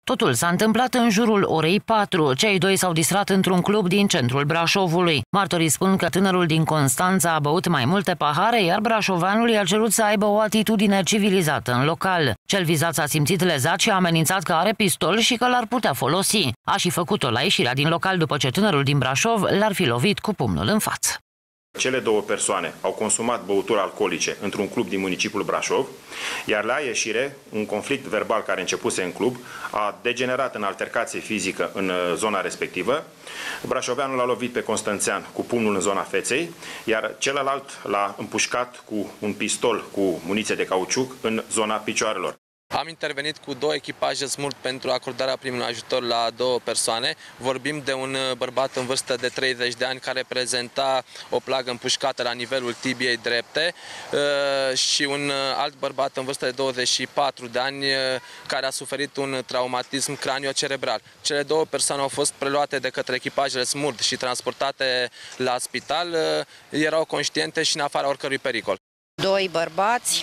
Totul s-a întâmplat în jurul orei 4. Cei doi s-au distrat într-un club din centrul Brașovului. Martorii spun că tânărul din Constanța a băut mai multe pahare, iar brașovanul i-a cerut să aibă o atitudine civilizată în local. Cel vizat s-a simțit lezat și a amenințat că are pistol și că l-ar putea folosi. A și făcut-o la ieșirea din local după ce tânărul din Brașov l-ar fi lovit cu pumnul în față. Cele două persoane au consumat băuturi alcoolice într-un club din municipiul Brașov, iar la ieșire, un conflict verbal care începuse în club a degenerat în altercație fizică în zona respectivă. Brașoveanul l-a lovit pe constanțean cu pumnul în zona feței, iar celălalt l-a împușcat cu un pistol cu muniție de cauciuc în zona picioarelor. Am intervenit cu 2 echipaje SMURD pentru acordarea primului ajutor la 2 persoane. Vorbim de un bărbat în vârstă de 30 de ani care prezenta o plagă împușcată la nivelul tibiei drepte și un alt bărbat în vârstă de 24 de ani care a suferit un traumatism craniocerebral. Cele 2 persoane au fost preluate de către echipajele SMURD și transportate la spital. Erau conștiente și în afara oricărui pericol. 2 bărbați,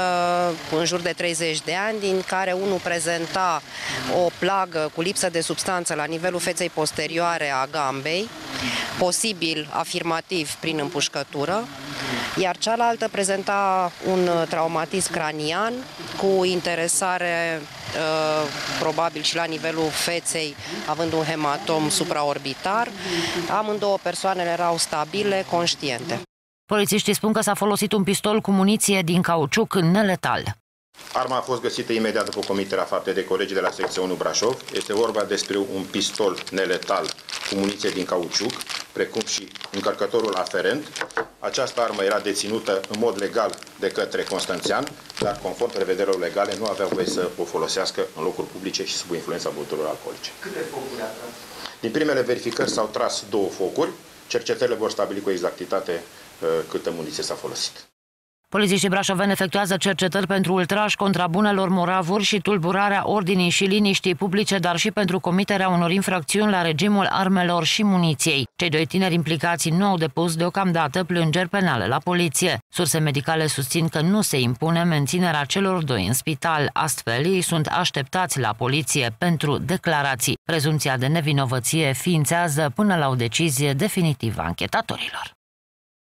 în jur de 30 de ani, din care unul prezenta o plagă cu lipsă de substanță la nivelul feței posterioare a gambei, posibil afirmativ prin împușcătură, iar cealaltă prezenta un traumatism cranian cu interesare probabil și la nivelul feței, având un hematom supraorbitar. Amândouă persoanele erau stabile, conștiente. Polițiștii spun că s-a folosit un pistol cu muniție din cauciuc neletal. Arma a fost găsită imediat după comiterea faptei de colegii de la secția 1 Brașov. Este vorba despre un pistol neletal cu muniție din cauciuc, precum și încărcătorul aferent. Această armă era deținută în mod legal de către constanțean, dar conform prevederilor legale nu avea voie să o folosească în locuri publice și sub influența băuturilor alcoolice. Câte focuri a tras? Din primele verificări s-au tras 2 focuri. Cercetările vor stabili cu exactitate câtă muniție s-a folosit. Polițiștii brașoveni efectuează cercetări pentru ultraj contra bunelor moravuri și tulburarea ordinii și liniștii publice, dar și pentru comiterea unor infracțiuni la regimul armelor și muniției. Cei 2 tineri implicați nu au depus deocamdată plângeri penale la poliție. Surse medicale susțin că nu se impune menținerea celor 2 în spital. Astfel, ei sunt așteptați la poliție pentru declarații. Prezumția de nevinovăție ființează până la o decizie definitivă a anchetatorilor.